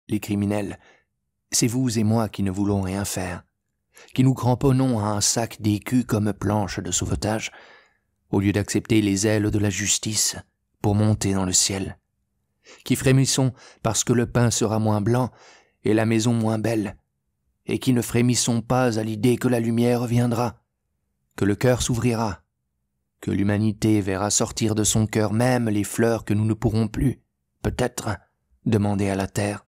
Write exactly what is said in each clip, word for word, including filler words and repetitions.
les criminels, c'est vous et moi qui ne voulons rien faire, qui nous cramponnons à un sac d'écus comme planche de sauvetage, au lieu d'accepter les ailes de la justice pour monter dans le ciel, qui frémissons parce que le pain sera moins blanc et la maison moins belle, et qui ne frémissons pas à l'idée que la lumière viendra, que le cœur s'ouvrira, que l'humanité verra sortir de son cœur même les fleurs que nous ne pourrons plus, peut-être, demander à la terre.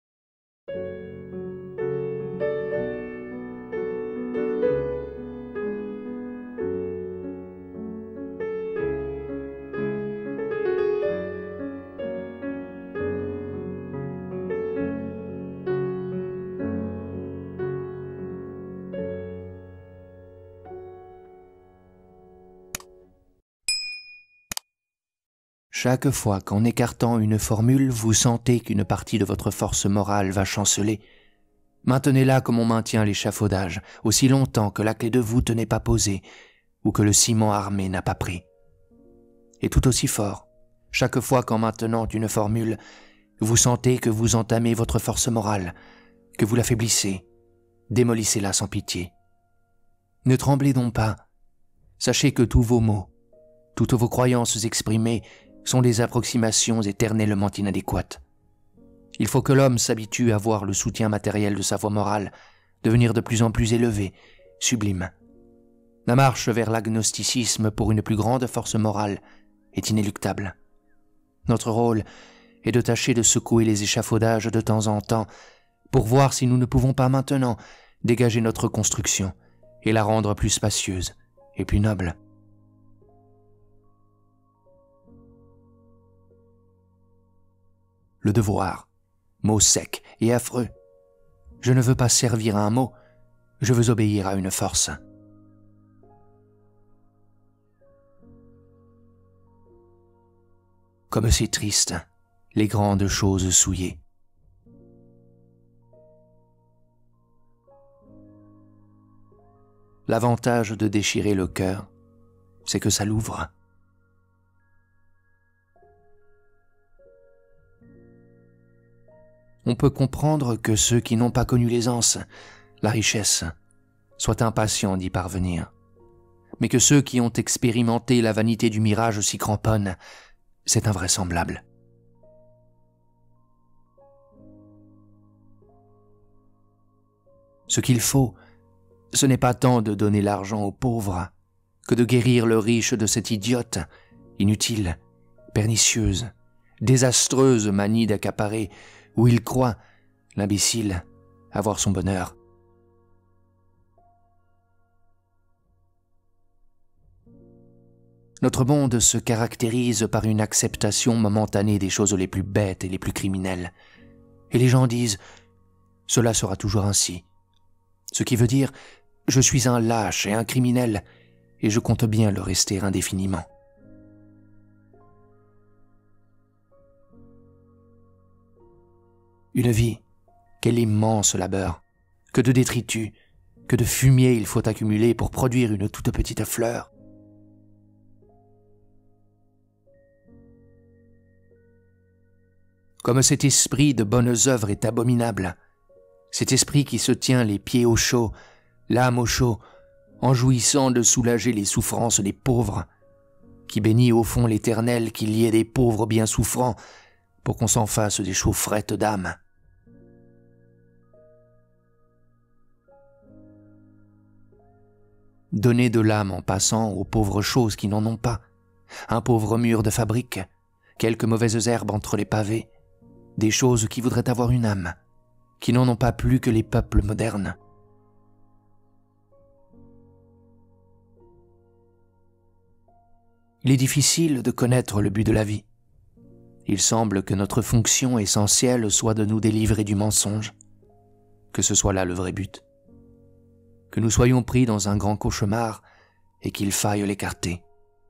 Chaque fois qu'en écartant une formule, vous sentez qu'une partie de votre force morale va chanceler, maintenez-la comme on maintient l'échafaudage, aussi longtemps que la clé de voûte n'est pas posée ou que le ciment armé n'a pas pris. Et tout aussi fort, chaque fois qu'en maintenant une formule, vous sentez que vous entamez votre force morale, que vous l'affaiblissez, démolissez-la sans pitié. Ne tremblez donc pas, sachez que tous vos mots, toutes vos croyances exprimées sont des approximations éternellement inadéquates. Il faut que l'homme s'habitue à voir le soutien matériel de sa voix morale devenir de plus en plus élevé, sublime. La marche vers l'agnosticisme pour une plus grande force morale est inéluctable. Notre rôle est de tâcher de secouer les échafaudages de temps en temps pour voir si nous ne pouvons pas maintenant dégager notre construction et la rendre plus spacieuse et plus noble. Le devoir, mot sec et affreux. Je ne veux pas servir à un mot, je veux obéir à une force. Comme c'est triste, les grandes choses souillées. L'avantage de déchirer le cœur, c'est que ça l'ouvre. On peut comprendre que ceux qui n'ont pas connu l'aisance, la richesse, soient impatients d'y parvenir. Mais que ceux qui ont expérimenté la vanité du mirage s'y cramponnent, c'est invraisemblable. Ce qu'il faut, ce n'est pas tant de donner l'argent aux pauvres que de guérir le riche de cette idiote, inutile, pernicieuse, désastreuse manie d'accaparer où il croit, l'imbécile, avoir son bonheur. Notre monde se caractérise par une acceptation momentanée des choses les plus bêtes et les plus criminelles. Et les gens disent « cela sera toujours ainsi ». Ce qui veut dire « je suis un lâche et un criminel et je compte bien le rester indéfiniment ». Une vie, quel immense labeur, que de détritus, que de fumier il faut accumuler pour produire une toute petite fleur. Comme cet esprit de bonnes œuvres est abominable, cet esprit qui se tient les pieds au chaud, l'âme au chaud, en jouissant de soulager les souffrances des pauvres, qui bénit au fond l'Éternel qu'il y ait des pauvres bien souffrants pour qu'on s'en fasse des chaufferettes d'âme. Donner de l'âme en passant aux pauvres choses qui n'en ont pas, un pauvre mur de fabrique, quelques mauvaises herbes entre les pavés, des choses qui voudraient avoir une âme, qui n'en ont pas plus que les peuples modernes. Il est difficile de connaître le but de la vie. Il semble que notre fonction essentielle soit de nous délivrer du mensonge, que ce soit là le vrai but, que nous soyons pris dans un grand cauchemar et qu'il faille l'écarter.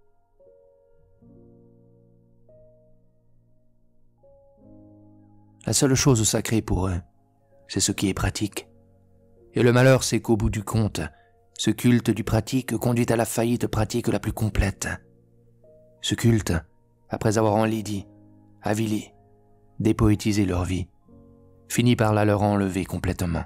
La seule chose sacrée pour eux, c'est ce qui est pratique. Et le malheur, c'est qu'au bout du compte, ce culte du pratique conduit à la faillite pratique la plus complète. Ce culte, après avoir enlaidi, avili, dépoétisé leur vie, finit par la leur enlever complètement.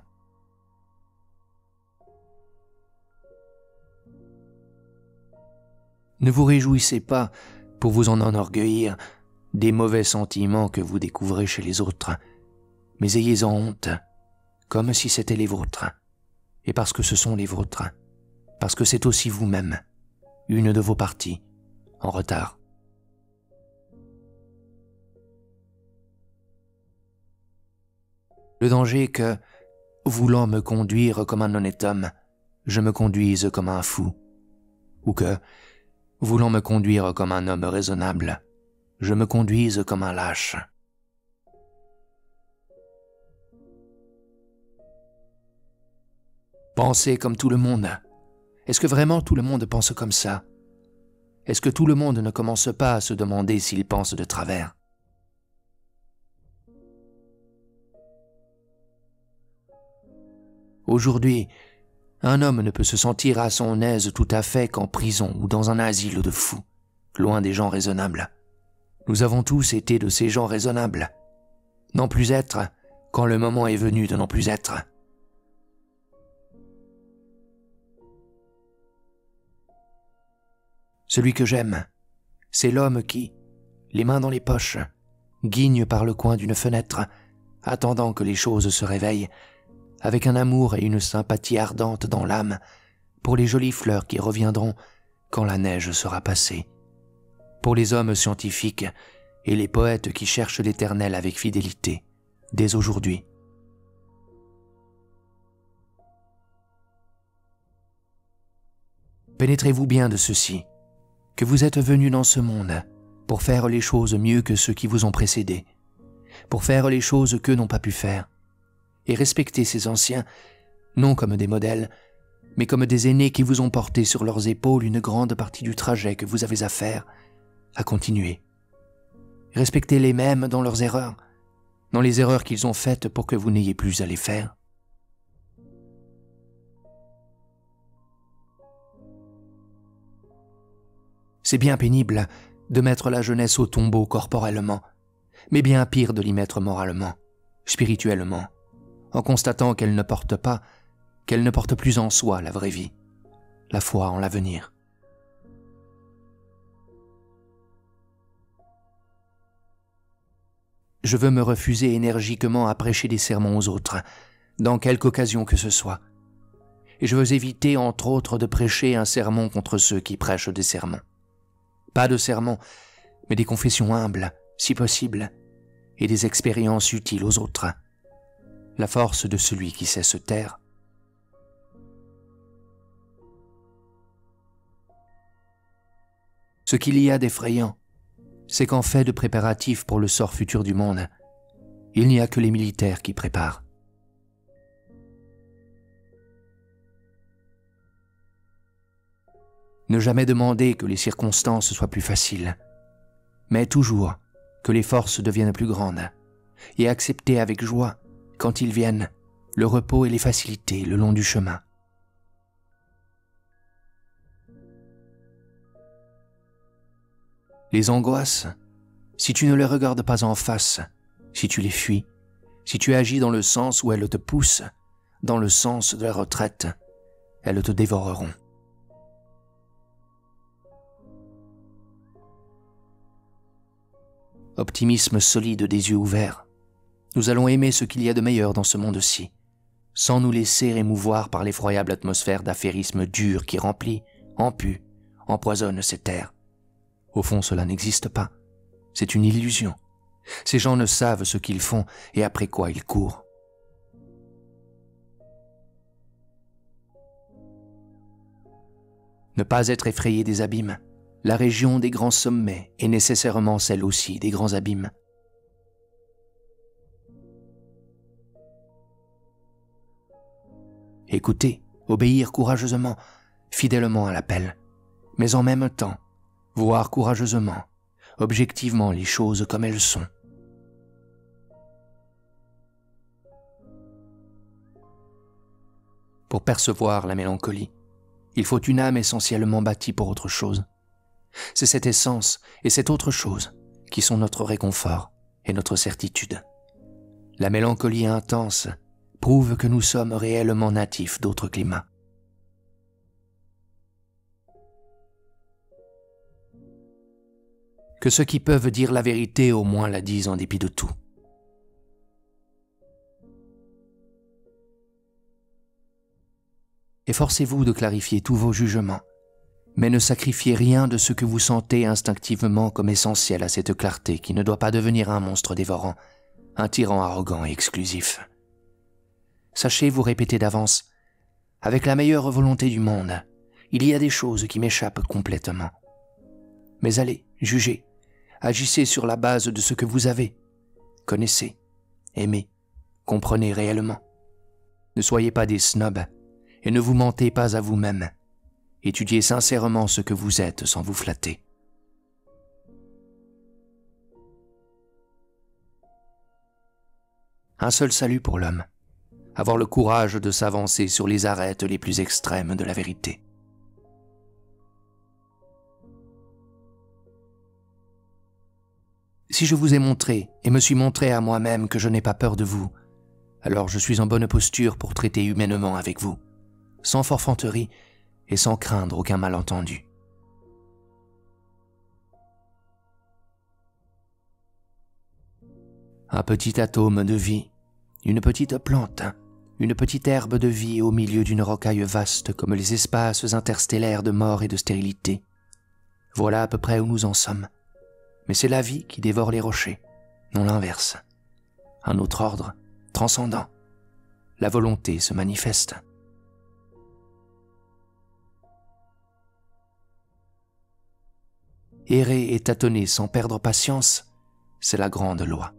Ne vous réjouissez pas, pour vous en enorgueillir, des mauvais sentiments que vous découvrez chez les autres, mais ayez-en honte, comme si c'étaient les vôtres, et parce que ce sont les vôtres, parce que c'est aussi vous-même, une de vos parties, en retard. Le danger est que, voulant me conduire comme un honnête homme, je me conduise comme un fou, ou que, voulant me conduire comme un homme raisonnable, je me conduise comme un lâche. Pensez comme tout le monde. Est-ce que vraiment tout le monde pense comme ça? Est-ce que tout le monde ne commence pas à se demander s'il pense de travers? Aujourd'hui, un homme ne peut se sentir à son aise tout à fait qu'en prison ou dans un asile de fous, loin des gens raisonnables. Nous avons tous été de ces gens raisonnables. N'en plus être quand le moment est venu de n'en plus être. Celui que j'aime, c'est l'homme qui, les mains dans les poches, guigne par le coin d'une fenêtre, attendant que les choses se réveillent, avec un amour et une sympathie ardente dans l'âme, pour les jolies fleurs qui reviendront quand la neige sera passée, pour les hommes scientifiques et les poètes qui cherchent l'éternel avec fidélité, dès aujourd'hui. Pénétrez-vous bien de ceci, que vous êtes venus dans ce monde pour faire les choses mieux que ceux qui vous ont précédés, pour faire les choses qu'eux n'ont pas pu faire, et respectez ces anciens, non comme des modèles, mais comme des aînés qui vous ont porté sur leurs épaules une grande partie du trajet que vous avez à faire, à continuer. Respectez-les mêmes dans leurs erreurs, dans les erreurs qu'ils ont faites pour que vous n'ayez plus à les faire. C'est bien pénible de mettre la jeunesse au tombeau corporellement, mais bien pire de l'y mettre moralement, spirituellement, en constatant qu'elle ne porte pas, qu'elle ne porte plus en soi la vraie vie, la foi en l'avenir. Je veux me refuser énergiquement à prêcher des sermons aux autres, dans quelque occasion que ce soit. Et je veux éviter, entre autres, de prêcher un sermon contre ceux qui prêchent des sermons. Pas de sermons, mais des confessions humbles, si possible, et des expériences utiles aux autres. La force de celui qui sait se taire. Ce qu'il y a d'effrayant, c'est qu'en fait de préparatifs pour le sort futur du monde, il n'y a que les militaires qui préparent. Ne jamais demander que les circonstances soient plus faciles, mais toujours que les forces deviennent plus grandes, et accepter avec joie, quand ils viennent, le repos et les facilités le long du chemin. Les angoisses, si tu ne les regardes pas en face, si tu les fuis, si tu agis dans le sens où elles te poussent, dans le sens de la retraite, elles te dévoreront. Optimisme solide des yeux ouverts. Nous allons aimer ce qu'il y a de meilleur dans ce monde-ci, sans nous laisser émouvoir par l'effroyable atmosphère d'affairisme dur qui remplit, empue, empoisonne ces terres. Au fond, cela n'existe pas. C'est une illusion. Ces gens ne savent ce qu'ils font et après quoi ils courent. Ne pas être effrayé des abîmes. La région des grands sommets est nécessairement celle aussi des grands abîmes. Écoutez, obéir courageusement, fidèlement à l'appel, mais en même temps, voir courageusement, objectivement les choses comme elles sont. Pour percevoir la mélancolie, il faut une âme essentiellement bâtie pour autre chose. C'est cette essence et cette autre chose qui sont notre réconfort et notre certitude. La mélancolie intense prouve que nous sommes réellement natifs d'autres climats. Que ceux qui peuvent dire la vérité au moins la disent en dépit de tout. Efforcez-vous de clarifier tous vos jugements, mais ne sacrifiez rien de ce que vous sentez instinctivement comme essentiel à cette clarté qui ne doit pas devenir un monstre dévorant, un tyran arrogant et exclusif. Sachez vous répéter d'avance, avec la meilleure volonté du monde, il y a des choses qui m'échappent complètement. Mais allez, jugez, agissez sur la base de ce que vous avez. Connaissez, aimez, comprenez réellement. Ne soyez pas des snobs, et ne vous mentez pas à vous-même. Étudiez sincèrement ce que vous êtes sans vous flatter. Un seul salut pour l'homme, avoir le courage de s'avancer sur les arêtes les plus extrêmes de la vérité. Si je vous ai montré et me suis montré à moi-même que je n'ai pas peur de vous, alors je suis en bonne posture pour traiter humainement avec vous, sans forfanterie et sans craindre aucun malentendu. Un petit atome de vie, une petite plante, une petite herbe de vie au milieu d'une rocaille vaste comme les espaces interstellaires de mort et de stérilité. Voilà à peu près où nous en sommes. Mais c'est la vie qui dévore les rochers, non l'inverse. Un autre ordre, transcendant. La volonté se manifeste. Errer et tâtonner sans perdre patience, c'est la grande loi.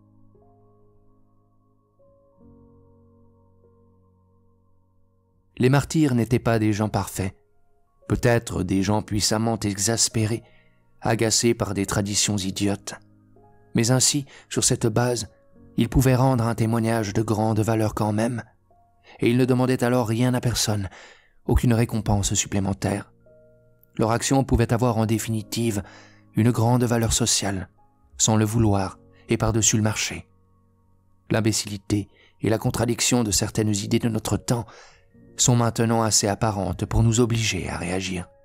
Les martyrs n'étaient pas des gens parfaits, peut-être des gens puissamment exaspérés, agacés par des traditions idiotes. Mais ainsi, sur cette base, ils pouvaient rendre un témoignage de grande valeur quand même, et ils ne demandaient alors rien à personne, aucune récompense supplémentaire. Leur action pouvait avoir en définitive une grande valeur sociale, sans le vouloir et par-dessus le marché. L'imbécilité et la contradiction de certaines idées de notre temps sont maintenant assez apparentes pour nous obliger à réagir.